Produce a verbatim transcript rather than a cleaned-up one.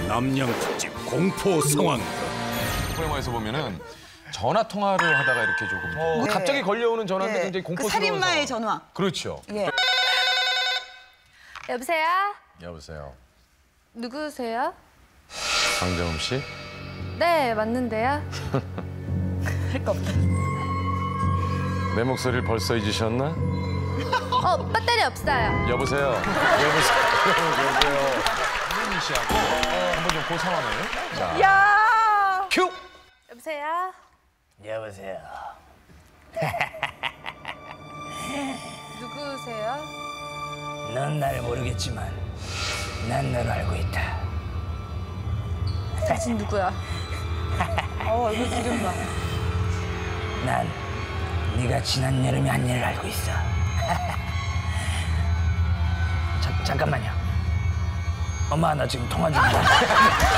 남양 특집 공포 상황극. 영화에서 보면은 전화 통화를 하다가 이렇게 조금 어, 네. 갑자기 걸려오는 전화인데 네. 굉장히 그 공포스러운 살인마의 상황. 전화. 그렇죠. 예. 여보세요? 여보세요. 누구세요? 강정음 씨? 네, 맞는데요. 할 거 없다. 내 목소리를 벌써 잊으셨나? 어, 배터리 없어요. 여보세요. 여보세요. 여보세요. 한민희 씨하고 한번 좀 그 상황을. 자, 야! 큐. 여보세요? 여보세요. 누구세요? 넌 날 모르겠지만 난 널 알고 있다. 당신 누구야? 어, 얼굴 지금 봐. 난 네가 지난 여름에 한 일을 알고 있어. 자, 잠깐만요. 엄마, 나 지금 통화 중이야.